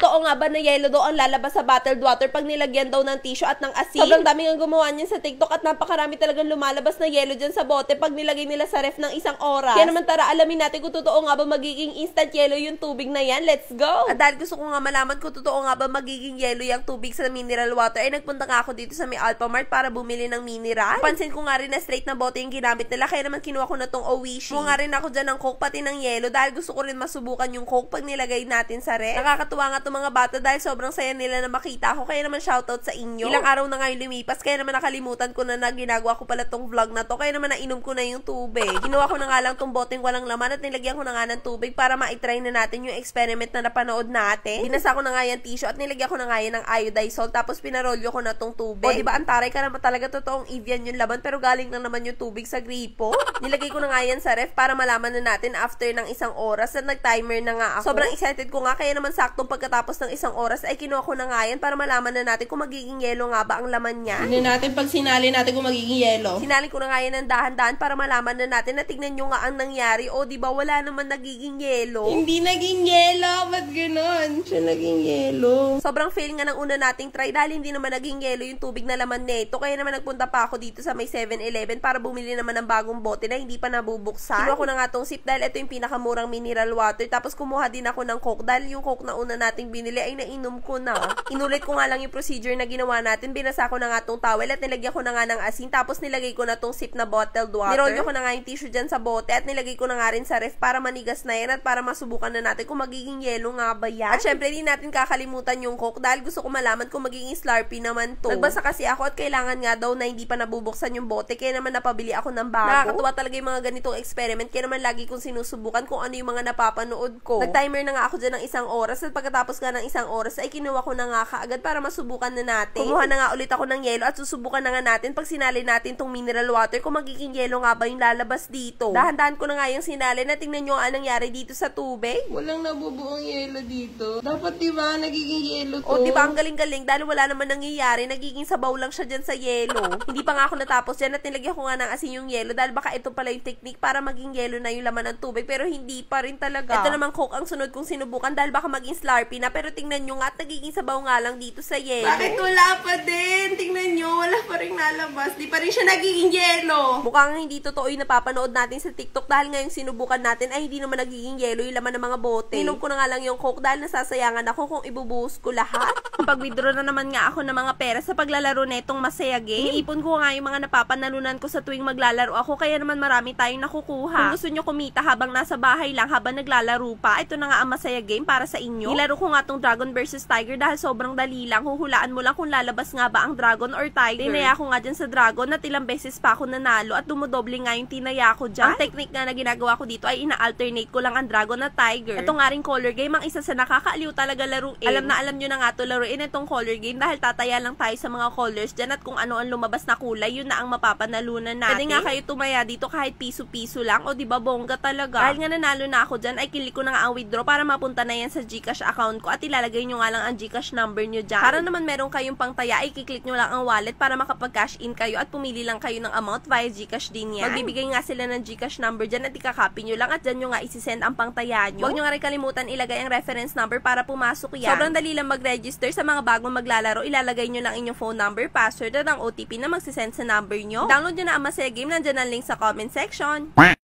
Totoo nga ba na yelo daw ang lalabas sa bottled water pag nilagyan daw ng tissue at ng asin? Sobrang dami nga gumawa niyan sa TikTok at napakarami talagang lumalabas na yelo dyan sa bote pag nilagay nila sa ref ng isang oras. Kaya naman tara, alamin natin kung totoo nga ba magiging instant yelo yung tubig na yan. Let's go! At dahil gusto ko nga malaman kung totoo nga ba magiging yelo yung tubig sa mineral water, ay nagpunta nga ako dito sa may Alphamart para bumili ng mineral. Pansin ko nga rin na straight na bote yung ginamit nila, kaya naman kinuha ko na tong Oishi. Kung nga rin ako dyan ng Coke pati ng yelo dahil gusto ko rin masubukan yung Coke pag nilagay natin sa ref. Nakakatuwa nga itong mga bata dahil sobrang saya nila na makita ako, kaya naman shoutout sa inyo. Ilang araw na nga yung lumipas, kaya naman nakalimutan ko na ginagawa ko pala tong vlog na to, kaya naman nainom ko na yung tubig. Kinuha ko na nga lang tong boteng walang laman at nilagyan ko na nga ng tubig para ma-try na natin yung experiment na napanood natin. Binasa ko na nga yung tissue at nilagyan ko na nga yan ng iodized salt, tapos pinarolyo ko na tong tubig. O diba antaray ka naman talaga, totoong Evian yung laman pero galing lang naman yung tubig sa gripo. Nilagay ko na nga yan sa ref para malaman na natin after ng isang oras at nag-timer na nga ako. Sobrang excited ko nga, kaya naman saktong pagkatapos ng isang oras ay kinuha ko na nga yan para malaman na natin kung magiging yelo nga ba ang laman niya. Tignan natin pag sinali natin kung magiging yelo. Sinali ko na nga yan ng dahan-dahan para malaman na natin na tignan nyo nga ang nangyari. O diba wala naman nagiging yelo. Hindi naging yelo, ba't ganon? Siya naging yelo. Sobrang fail nga ng una nating try dahil hindi naman naging yelo yung tubig na laman nito. Kaya naman nagpunta pa ako dito sa may 7-Eleven para bumili naman ng bagong bote na hindi pa nabubuksan. Kinuha ko na nga tong sip dahil ito yung pinakamurang mineral water. Tapos kumuha din ako ng Coke dahil yung Coke na una nating binili ay nainom ko na. Inulit ko nga lang yung procedure na ginawa natin. Binasa ko na nga tong towel at nilagyan ko na nga ng asin. Tapos nilagay ko na tong sip na bottled water. Nirolyo ko na nga yung tissue dyan sa bote at nilagay ko na nga rin sa ref para manigas na yan at para masubukan na natin kung magiging yelo nga ba yan. At syempre di natin kakalimutan yung Coke dahil gusto ko malaman kung magiging Slurpee naman to. Nagbasa kasi ako at kailangan nga daw na hindi pa nabubuksan yung bote, kaya naman napabili ako ng bago. Nakakatuwa talaga yung mga ganitong experiment, kaya naman lagi kong sinusubukan kung ano yung mga napapanood ko. Nag-timer na nga ako dyan ng isang oras at pagkatapos nga ng isang oras ay kinuha ko na nga kaagad para masubukan na natin. Kumuha na nga ulit ako ng yelo at susubukan na nga natin pag sinali natin tong mineral water kung magiging yelo nga ba yung lalabas dito. Dahan-dahan ko na nga yung sinali na tingnan nyo ang nangyari dito sa tubig. Walang nabubuong yelo dito. Dapat diba nagiging yelo to? O diba ang galing-galing dahil wala naman nangyayari, nagiging sabaw lang siya dyan sa yelo. Hindi pa nga ako natapos dyan at nilagyan ko nga ng asin yung yelo dahil baka ito pala yung technique para maging yelo na yung laman ng tubig pero hindi pa rin talaga. Ito naman Coke ang sunod kong sinubukan dahil baka maging Slurpee na pero tingnan nyo nga at nagiging sabaw nga lang dito sa yelo. Bakit wala pa din? Tingnan nyo, wala pa rin nalabas. Di pa rin siya nagiging yelo. Mukhang hindi totoo yung napapanood natin sa TikTok dahil ngayong sinubukan natin ay hindi naman nagiging yelo yung laman ng mga bote. Inom ko na nga lang yung Coke dahil nasasayangan ako kung ibubuhos ko lahat. Pag-withdraw na naman nga ako ng mga pera sa paglalaro netong Masaya Game. Iniipon ko nga yung mga napapanalunan ko sa tuwing maglalaro ako kaya naman marami tayong nakukuha. Kung gusto nyo kumita habang nasa bahay lang habang naglalaro pa, ito na nga ang Masaya Game para sa inyo. Nilaro ko nga tong Dragon vs Tiger dahil sobrang dali lang. Huhulaan mo lang kung lalabas nga ba ang Dragon or Tiger. Tinaya ko nga dyan sa Dragon at ilang beses pa ako nanalo at dumodoble nga yung tinaya ko dyan. Ang technique nga na ginagawa ko dito ay ina-alternate ko lang ang Dragon at Tiger. Ito nga rin color game, ang isa sa nakakaaliw talaga laruin. Alam na alam nyo na nga to laruin itong color game dahil tataya lang tayo sa mga colors dyan at kung ano ang lumabas na kulay, yun na ang mapapanalunan natin. Pwede nga kayo tumaya dito kahit piso-piso lang o diba bongga talaga. Dahil nga nanalo na ako dyan ay kilik ko na nga ang withdraw para mapunta na yan sa Gcash account ko at ilalagay nyo nga lang ang Gcash number nyo dyan. Para naman meron kayong pangtaya ay kiklik nyo lang ang wallet para makapag-cash in kayo at pumili lang kayo ng amount via Gcash din yan. Magbibigay nga sila ng Gcash number dyan at ikakopy nyo lang at dyan nyo nga isisend ang pangtaya nyo. Huwag nyo nga rin kalimutan ilagay ang reference number para pumasok yan. Sobrang dali lang mag-register sa mga bagong maglalaro. Ilalagay nyo lang inyong phone number, password at ang OTP na magsisend sa number nyo. Download nyo na ang Masaya Game, nandyan ang link sa comment section.